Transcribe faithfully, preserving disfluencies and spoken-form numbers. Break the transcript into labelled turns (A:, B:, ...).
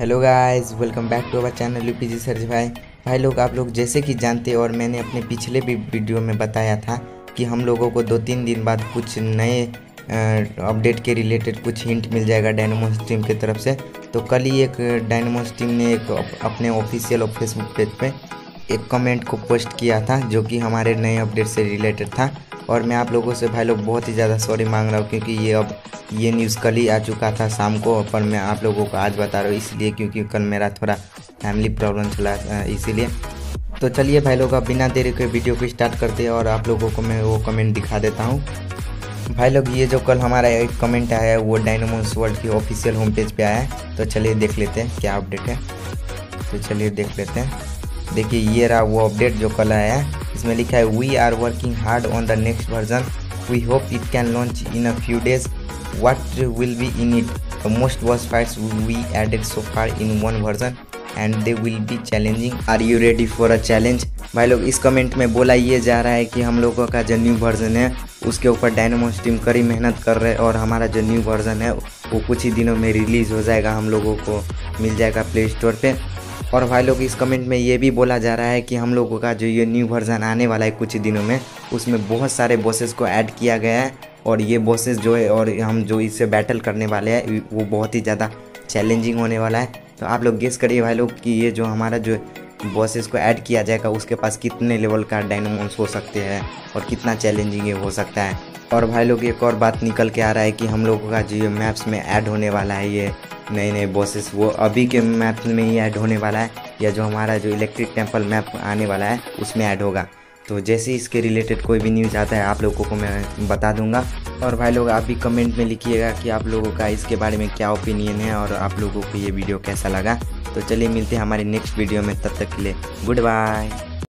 A: Hello guys, welcome back to our channel UPG search भाई भाई लोग आप लोग जैसे कि जानते और मैंने अपने पिछले भी वीडियो में बताया था कि हम लोगों को दो तीन दिन बाद कुछ नए अपडेट के रिलेटेड कुछ हिंट मिल जाएगा डायनामोस टीम की तरफ से। तो कल ही एक डायनामोस टीम ने एक अपने ऑफिशियल फेसबुक पेज पे एक कमेंट को पोस्ट किया था जो कि हमारे नए अपडेट से रिलेटेड था। और मैं आप लोगों से भाई लोग बहुत ही ज़्यादा सॉरी मांग रहा हूँ क्योंकि ये अब ये न्यूज़ कल ही आ चुका था शाम को, पर मैं आप लोगों को आज बता रहा हूँ इसलिए क्योंकि कल मेरा थोड़ा फैमिली प्रॉब्लम चला इसीलिए। तो चलिए भाई लोग अब बिना देरी के वीडियो को स्टार्ट करते हैं और आप लोगों को मैं वो कमेंट दिखा देता हूँ। भाई लोग ये जो कल हमारा एक कमेंट आया है वो डायनामोस वर्ल्ड की ऑफिशियल होम पेज पे आया है। तो चलिए देख लेते हैं क्या अपडेट है। तो चलिए देख लेते हैं। देखिए ये रहा वो अपडेट जो कल आया है। इसमें लिखा है we are working hard on the next version, we hope it can launch in a few days, what will be in it, the most worst fights we added so far in one version and they will be challenging, are you ready for a challenge. भाई लोग इस comment में बोला ये जा रहा है कि हम लोगों का जो न्यू वर्जन है उसके ऊपर डायनामोस टीम कड़ी मेहनत कर रहे हैं और हमारा जो न्यू वर्जन है वो कुछ ही दिनों में रिलीज़ हो जाएगा, हम लोगों को मिल जाएगा प्ले स्टोर पे। और भाई लोग इस कमेंट में ये भी बोला जा रहा है कि हम लोगों का जो ये न्यू वर्जन आने वाला है कुछ ही दिनों में उसमें बहुत सारे बॉसेस को ऐड किया गया है और ये बॉसेस जो है और हम जो इससे बैटल करने वाले हैं वो बहुत ही ज़्यादा चैलेंजिंग होने वाला है। तो आप लोग गेस करिए भाई लोग कि ये जो हमारा जो बॉसेस को ऐड किया जाएगा उसके पास कितने लेवल का डायनामोस हो सकते हैं और कितना चैलेंजिंग ये हो सकता है। और भाई लोग एक और बात निकल के आ रहा है कि हम लोगों का जो ये मैप्स में ऐड होने वाला है ये नए नए बॉसेस वो अभी के मैप में ही ऐड होने वाला है या जो हमारा जो इलेक्ट्रिक टेम्पल मैप आने वाला है उसमें ऐड होगा। तो जैसे ही इसके रिलेटेड कोई भी न्यूज़ आता है आप लोगों को मैं बता दूंगा। और भाई लोग आप भी कमेंट में लिखिएगा कि आप लोगों का इसके बारे में क्या ओपिनियन है और आप लोगों को ये वीडियो कैसा लगा। तो चलिए मिलते हैं हमारे नेक्स्ट वीडियो में, तब तक के लिए गुड बाय।